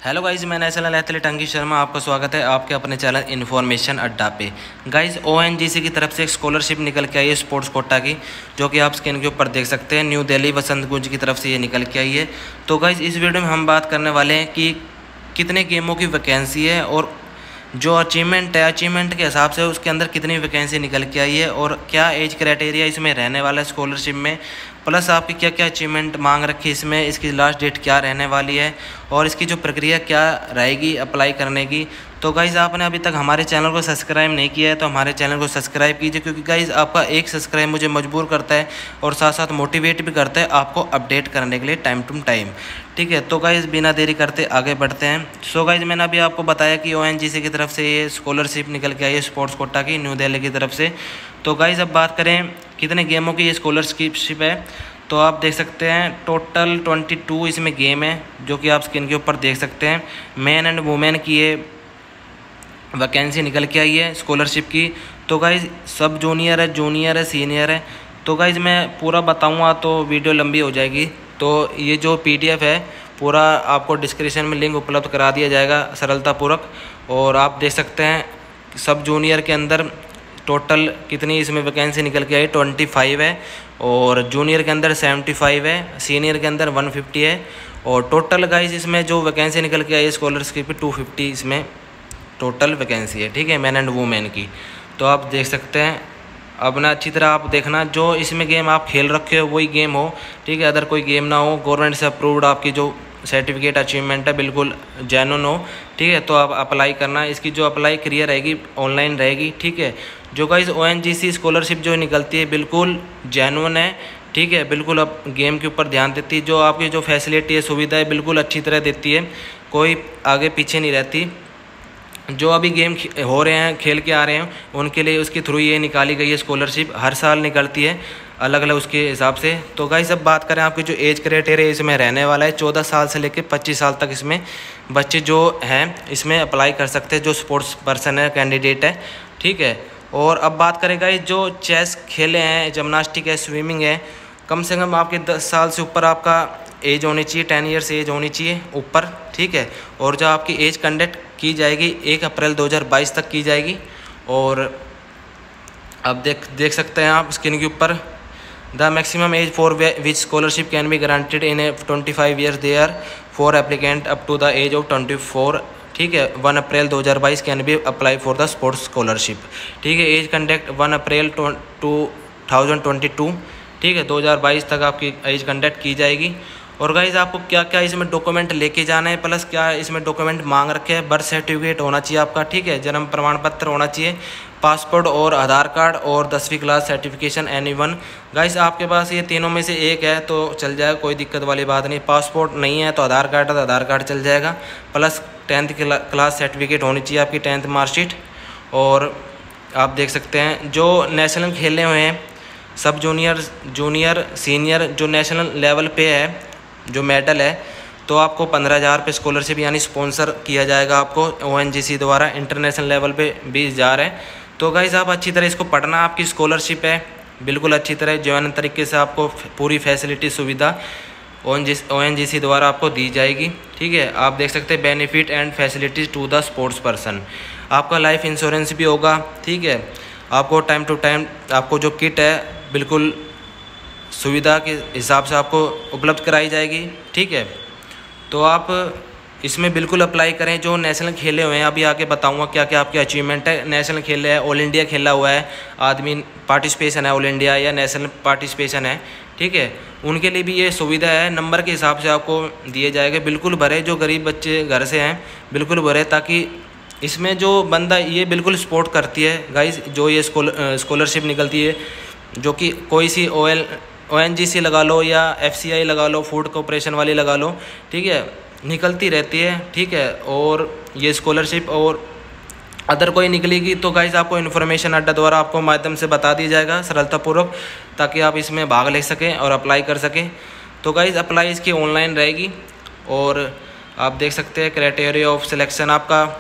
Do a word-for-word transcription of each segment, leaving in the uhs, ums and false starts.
Hello guys, मैं national athlete Ankit Sharma, आपका स्वागत है आपके अपने चैनल इन्फॉर्मेशन अड्डा पे। गाइज ओएनजीसी की तरफ से एक स्कॉलरशिप निकल के आई है स्पोर्ट्स कोटा की, जो कि आप स्क्रीन के ऊपर देख सकते हैं। न्यू दिल्ली वसंत कुंज की तरफ से ये निकल के आई है। तो गाइज इस वीडियो में हम बात करने वाले हैं कि कितने गेमों की वैकेंसी है और जो अचीवमेंट है अचीवमेंट के हिसाब से उसके अंदर कितनी वैकेंसी निकल के आई है और क्या एज क्राइटेरिया इसमें रहने वाला है स्कॉलरशिप में, प्लस आपकी क्या क्या अचीवमेंट मांग रखी है इसमें, इसकी लास्ट डेट क्या रहने वाली है और इसकी जो प्रक्रिया क्या रहेगी अप्लाई करने की। तो गाइज़ आपने अभी तक हमारे चैनल को सब्सक्राइब नहीं किया है तो हमारे चैनल को सब्सक्राइब कीजिए, क्योंकि गाइज़ आपका एक सब्सक्राइब मुझे मजबूर करता है और साथ साथ मोटिवेट भी करता है आपको अपडेट करने के लिए टाइम टू टाइम। ठीक है, तो गाइज़ बिना देरी करते आगे बढ़ते हैं। सो गाइज़ मैंने अभी आपको बताया कि ओएनजीसी की तरफ से ये स्कॉलरशिप निकल के आई है स्पोर्ट्स कोटा की न्यू दिल्ली की तरफ से। तो गाइज़ अब बात करें कितने गेमों की ये स्कॉलरशिप है, तो आप देख सकते हैं टोटल बाईस इसमें गेम है, जो कि आप स्क्रीन के ऊपर देख सकते हैं। मैन एंड वुमेन की ये वैकेंसी निकल के आई है स्कॉलरशिप की। तो गाइज़ सब जूनियर है, जूनियर है, सीनियर है। तो गाइज़ मैं पूरा बताऊंगा तो वीडियो लंबी हो जाएगी, तो ये जो पीडीएफ है पूरा आपको डिस्क्रिप्शन में लिंक उपलब्ध करा दिया जाएगा सरलतापूर्वक। और आप देख सकते हैं सब जूनियर के अंदर टोटल कितनी इसमें वैकेंसी निकल के आई, पच्चीस है, और जूनियर के अंदर पचहत्तर है, सीनियर के अंदर एक सौ पचास है, और टोटल गाइस इसमें जो वैकेंसी निकल के आई है स्कॉलरशिप की दो सौ पचास इसमें टोटल वैकेंसी है। ठीक है, मैन एंड वुमेन की। तो आप देख सकते हैं, अब ना अच्छी तरह आप देखना जो इसमें गेम आप खेल रखे हो वही गेम हो। ठीक है, अदर कोई गेम ना हो, गवर्नमेंट से अप्रूव्ड आपकी जो सर्टिफिकेट अचीवमेंट है बिल्कुल जेन्युइन हो। ठीक है, तो आप अप्लाई करना, इसकी जो अप्लाई क्रिया रहेगी ऑनलाइन रहेगी। ठीक है, जो गाइस ओएनजीसी स्कॉलरशिप जो निकलती है बिल्कुल जेन्युइन है। ठीक है, बिल्कुल अब गेम के ऊपर ध्यान देती है, जो आपकी जो फैसिलिटी है सुविधा है बिल्कुल अच्छी तरह देती है, कोई आगे पीछे नहीं रहती। जो अभी गेम हो रहे हैं खेल के आ रहे हैं उनके लिए उसके थ्रू ये निकाली गई है स्कॉलरशिप, हर साल निकलती है अलग अलग उसके हिसाब से। तो गाइस अब बात करें आपकी जो एज क्राइटेरिया इसमें रहने वाला है, चौदह साल से लेकर पच्चीस साल तक इसमें बच्चे जो हैं इसमें अप्लाई कर सकते हैं, जो स्पोर्ट्स पर्सन है, कैंडिडेट है। ठीक है, और अब बात करें गाइस जो चेस खेले हैं, जिम्नास्टिक है, स्विमिंग है, कम से कम आपके दस साल से ऊपर आपका एज होनी चाहिए, टेन ईयर्स एज होनी चाहिए ऊपर। ठीक है, और जो आपकी एज कंडक्ट की जाएगी एक अप्रैल दो हज़ार बाईस तक की जाएगी। और अब देख देख सकते हैं आप स्क्रीन के ऊपर the maximum age for which scholarship can be guaranteed in a twenty five years they are for applicant up to the age of twenty four. ठीक है, वन अप्रैल दो हज़ार बाईस can be apply for the sports scholarship. ठीक है, age conduct one April two thousand twenty two. ठीक है, दो हज़ार बाईस तक आपकी एज कंडक्ट की जाएगी। और गाइज आपको क्या क्या इसमें डॉक्यूमेंट लेके जाना है, प्लस क्या इसमें डॉक्यूमेंट मांग रखे हैं, बर्थ सर्टिफिकेट होना चाहिए आपका। ठीक है, जन्म प्रमाण पत्र होना चाहिए, पासपोर्ट और आधार कार्ड और दसवीं class certification any one. Guys आपके पास ये तीनों में से एक है तो चल जाएगा, कोई दिक्कत वाली बात नहीं। पासपोर्ट नहीं है तो आधार कार्ड है तो आधार कार्ड चल जाएगा, प्लस टेंथ क्लास सर्टिफिकेट होनी चाहिए आपकी, टेंथ मार्कशीट। और आप देख सकते हैं जो नेशनल खेले हुए हैं सब जूनियर जूनियर सीनियर जो नेशनल लेवल पे है जो मेडल है, तो आपको पंद्रह हज़ार पे स्कॉलरशिप यानी स्पॉन्सर किया जाएगा आपको ओएनजीसी द्वारा। इंटरनेशनल लेवल पे बीस हज़ार है। तो गाइस आप अच्छी तरह इसको पढ़ना, आपकी स्कॉलरशिप है बिल्कुल अच्छी तरह जेन्युइन तरीके से आपको पूरी फैसिलिटी सुविधा ओएनजीसी द्वारा आपको दी जाएगी। ठीक है, आप देख सकते हैं benefit and facilities to the sports person, आपका लाइफ इंश्योरेंस भी होगा। ठीक है, आपको टाइम टू टाइम आपको जो किट है बिल्कुल सुविधा के हिसाब से आपको उपलब्ध कराई जाएगी। ठीक है, तो आप इसमें बिल्कुल अप्लाई करें जो नेशनल खेले हुए हैं। अभी आगे बताऊंगा क्या क्या आपके अचीवमेंट है। नेशनल खेले है, ऑल इंडिया खेला हुआ है आदमी, पार्टिसिपेशन है ऑल इंडिया या नेशनल पार्टिसिपेशन है। ठीक है, उनके लिए भी ये सुविधा है, नंबर के हिसाब से आपको दिए जाएगा। बिल्कुल भरे, जो गरीब बच्चे घर से हैं बिल्कुल भरे, ताकि इसमें जो बंदा ये बिल्कुल सपोर्ट करती है गाइस, जो ये स्कॉलरशिप निकलती है, जो कि कोई सी ओ एल ओएनजीसी लगा लो या एफसीआई लगा लो, फूड कॉर्पोरेशन वाली लगा लो। ठीक है, निकलती रहती है। ठीक है, और ये स्कॉलरशिप और अदर कोई निकलेगी तो गाइस आपको इन्फॉर्मेशन अड्डा द्वारा आपको माध्यम से बता दी जाएगा सरलतापूर्वक, ताकि आप इसमें भाग ले सकें और अप्लाई कर सकें। तो गाइस अप्लाई इसकी ऑनलाइन रहेगी। और आप देख सकते हैं क्राइटेरिया ऑफ सिलेक्शन आपका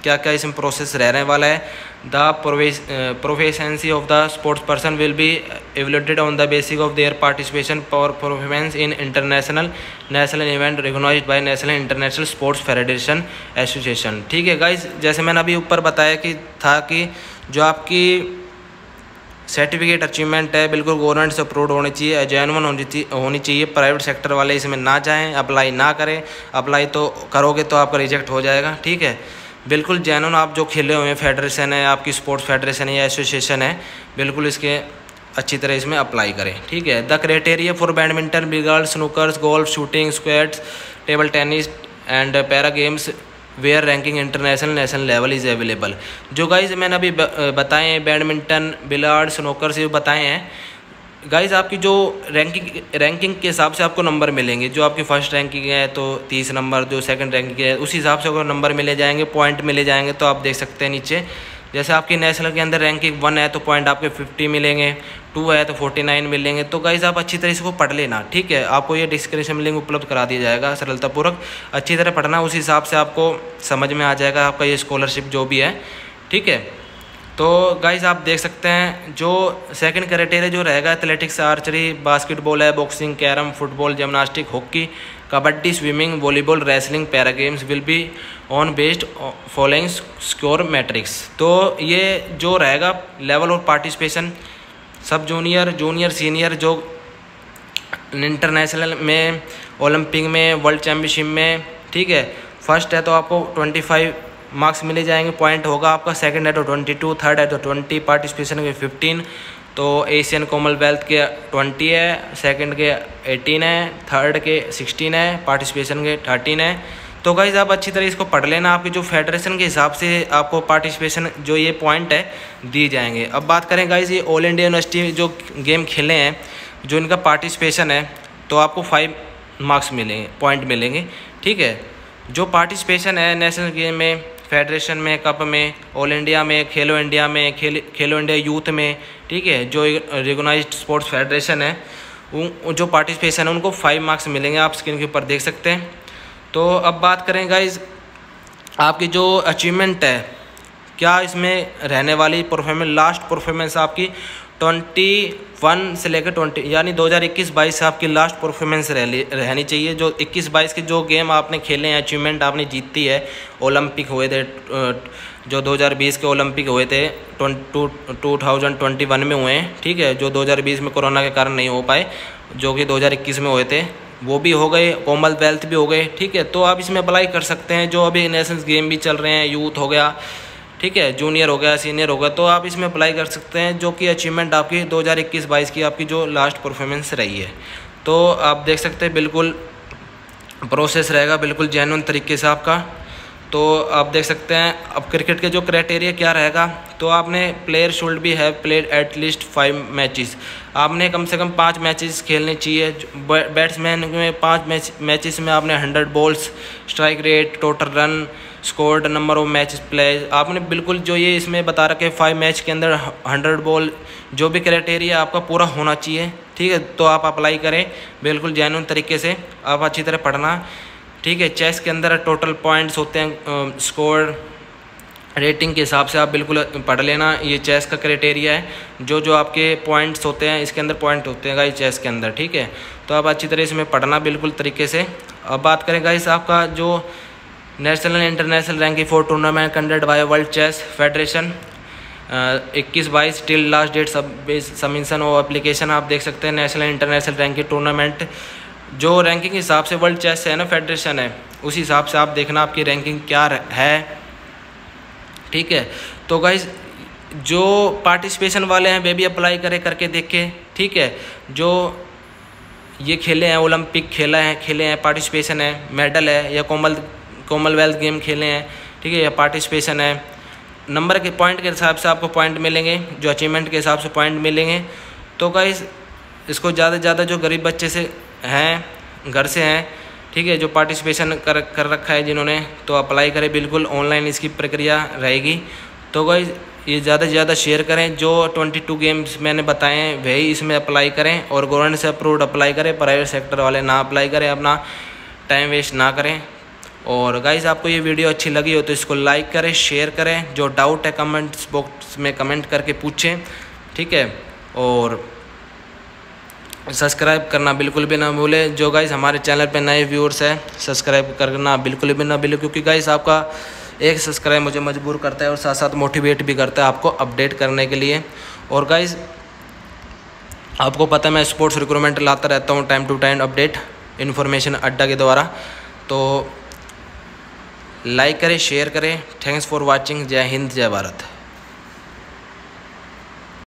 क्या क्या इसमें प्रोसेस रहने वाला है। The proficiency of the sports person will be evaluated on the basis of their participation for performance in international national event recognized by national international sports federation association. ठीक है guys, जैसे मैंने अभी ऊपर बताया कि था कि जो आपकी सर्टिफिकेट अचीवमेंट है बिल्कुल गवर्नमेंट से अप्रूव होनी चाहिए, जेन्युइन होनी चाहिए। प्राइवेट सेक्टर वाले इसमें ना जाएं, अप्लाई ना करें। अप्लाई तो करोगे तो आपका रिजेक्ट हो जाएगा। ठीक है, बिल्कुल जेन्युइन आप जो खेले हुए हैं फेडरेशन है, आपकी स्पोर्ट्स फेडरेशन है या एसोसिएशन है, बिल्कुल इसके अच्छी तरह इसमें अप्लाई करें। ठीक है, the criteria for badminton, billiards, snookers, golf, shooting, squats, table tennis and para games where ranking international national level is available. जो गाइज मैंने अभी बताए हैं बैडमिंटन, बिलियर्ड, स्नूकर्स ये बताए हैं गाइज, आपकी जो रैंकिंग रैंकिंग के हिसाब से आपको नंबर मिलेंगे। जो आपकी फर्स्ट रैंकिंग है तो तीस नंबर, जो सेकंड रैंकिंग है उसी हिसाब से आपको नंबर मिले जाएंगे, पॉइंट मिले जाएंगे। तो आप देख सकते हैं नीचे, जैसे आपकी नेशनल के अंदर रैंकिंग वन है तो पॉइंट आपके फिफ्टी मिलेंगे, टू है तो फोर्टी नाइन मिलेंगे। तो गाइज आप अच्छी तरह इसको पढ़ लेना। ठीक है, आपको ये डिस्क्रिप्शन में लिंक उपलब्ध करा दिया जाएगा, सरलतापूर्वक अच्छी तरह पढ़ना, उस हिसाब से आपको समझ में आ जाएगा आपका ये स्कॉलरशिप जो भी है। ठीक है, तो गाइज आप देख सकते हैं जो सेकंड क्राइटेरिया जो रहेगा एथलेटिक्स, आर्चरी, बास्केटबॉल है, boxing, carrom, football, gymnastic, hockey, kabaddi, swimming, volleyball, wrestling, para games will be on based following score matrix. तो ये जो रहेगा level of participation sub junior, junior, senior, जो इंटरनेशनल में, ओलंपिक में, वर्ल्ड चैम्पियनशिप में। ठीक है, फर्स्ट है तो आपको ट्वेंटी फाइव मार्क्स मिले जाएंगे, पॉइंट होगा आपका। सेकंड है तो ट्वेंटी टू, थर्ड है तो ट्वेंटी, पार्टिसिपेशन के फिफ्टीन, तो एशियन कॉमनवेल्थ के ट्वेंटी है, सेकंड के एटीन है, थर्ड के सिक्सटीन है, पार्टिसिपेशन के थर्टीन है। तो गाइज आप अच्छी तरह इसको पढ़ लेना, आपकी जो फेडरेशन के हिसाब से आपको पार्टिसिपेशन जो ये पॉइंट है दिए जाएंगे। अब बात करें गाइज ये ऑल इंडिया यूनिवर्सिटी जो गेम खेले हैं, जो इनका पार्टिसिपेशन है तो आपको फाइव मार्क्स मिलेंगे, पॉइंट मिलेंगे। ठीक है, जो पार्टिसिपेशन है नेशनल गेम में, फेडरेशन में, कप में, ऑल इंडिया में, खेलो इंडिया में, खेल खेलो इंडिया यूथ में। ठीक है, जो रिकॉग्नाइज्ड स्पोर्ट्स फेडरेशन है उन जो पार्टिसिपेशन है उनको फाइव मार्क्स मिलेंगे, आप स्क्रीन के ऊपर देख सकते हैं। तो अब बात करें गाइज आपकी जो अचीवमेंट है, क्या इसमें रहने वाली परफॉर्मेंस, लास्ट परफॉर्मेंस आपकी ट्वेंटी वन से लेकर ट्वेंटी यानी दो हज़ार इक्कीस बाईस से आपकी लास्ट परफॉर्मेंस रह रहनी चाहिए। जो इक्कीस बाईस के जो गेम आपने खेले हैं, अचीवमेंट आपने जीती है, ओलंपिक हुए थे, जो दो हज़ार बीस के ओलंपिक हुए थे टू थाउजेंड ट्वेंटी वन में हुए हैं। ठीक है, जो दो हज़ार बीस में कोरोना के कारण नहीं हो पाए, जो कि दो हज़ार इक्कीस में हुए थे, वो भी हो गए, कॉमनवेल्थ भी हो गए। ठीक है, तो आप इसमें अप्लाई कर सकते हैं। जो अभी नेशनल गेम भी चल रहे हैं, यूथ हो गया, ठीक है, जूनियर हो गया, सीनियर हो गया, तो आप इसमें अप्लाई कर सकते हैं। जो कि अचीवमेंट आपकी दो हज़ार इक्कीस बाईस की आपकी जो लास्ट परफॉर्मेंस रही है, तो आप देख सकते हैं बिल्कुल प्रोसेस रहेगा बिल्कुल जेन्युइन तरीके से आपका। तो आप देख सकते हैं अब क्रिकेट के जो क्राइटेरिया क्या रहेगा, तो आपने player should be have played at least five matches, आपने कम से कम पाँच मैचेस खेलने चाहिए। बैट्समैन में पाँच मैच मैचेस में आपने hundred balls, strike rate, total run scored, number of matches play, आपने बिल्कुल जो ये इसमें बता रखे फाइव मैच के अंदर हंड्रेड बॉल, जो भी क्राइटेरिया आपका पूरा होना चाहिए। ठीक है, तो आप अप्लाई करें बिल्कुल जेन्युइन तरीके से, आप अच्छी तरह पढ़ना। ठीक है, चेस के अंदर टोटल पॉइंट्स होते हैं, स्कोर रेटिंग के हिसाब से आप बिल्कुल पढ़ लेना। ये चेस का क्राइटेरिया है, जो जो आपके पॉइंट्स होते हैं इसके अंदर पॉइंट होते हैं गाइस चेस के अंदर। ठीक है, तो आप अच्छी तरह इसमें पढ़ना बिल्कुल तरीके से। अब बात करें गाइस आपका जो national international ranking for tournament conducted by world chess federation इक्कीस बाईस टिल लास्ट डेट सब सबमिशन और एप्लीकेशन, आप देख सकते हैं नेशनल इंटरनेशनल रैंकिंग टूर्नामेंट जो रैंकिंग के हिसाब से वर्ल्ड चेस है ना फेडरेशन है, उसी हिसाब से आप देखना आपकी रैंकिंग क्या है। ठीक है, तो गाइस जो पार्टिसिपेशन वाले हैं वे भी अप्लाई करें, करके देखें। ठीक है, जो ये खेले हैं, ओलंपिक खेला है खेले हैं, पार्टिसिपेशन है, मेडल है, या कॉमन कॉमनवेल्थ गेम खेले हैं, ठीक है, या पार्टिसिपेशन है, नंबर के पॉइंट के हिसाब से आपको पॉइंट मिलेंगे, जो अचीवमेंट के हिसाब से पॉइंट मिलेंगे। तो गाइस इसको ज़्यादा से ज़्यादा जो गरीब बच्चे से हैं, घर से हैं, ठीक है, जो पार्टिसिपेशन कर कर रखा है जिन्होंने, तो अप्लाई करें, बिल्कुल ऑनलाइन इसकी प्रक्रिया रहेगी। तो गाइस ये ज़्यादा से ज़्यादा शेयर करें, जो बाईस गेम्स मैंने बताए हैं वही इसमें अप्लाई करें, और गवर्नमेंट से अप्रूव्ड अप्लाई करें, प्राइवेट सेक्टर वाले ना अप्लाई करें, अपना टाइम वेस्ट ना करें। और गाइज़ आपको ये वीडियो अच्छी लगी हो तो इसको लाइक करें, शेयर करें, जो डाउट है कमेंट्स बॉक्स में कमेंट करके पूछें, ठीक है। और सब्सक्राइब करना बिल्कुल भी ना भूलें। जो गाइज़ हमारे चैनल पे नए व्यूअर्स हैं, सब्सक्राइब करना बिल्कुल भी ना भूलें, क्योंकि गाइज़ आपका एक सब्सक्राइब मुझे मजबूर करता है और साथ साथ मोटिवेट भी करता है आपको अपडेट करने के लिए। और गाइज़ आपको पता है मैं स्पोर्ट्स रिक्रूटमेंट लाता रहता हूँ time to time update information Adda के द्वारा। तो लाइक करें, शेयर करें। Thanks for watching. जय हिंद, जय भारत।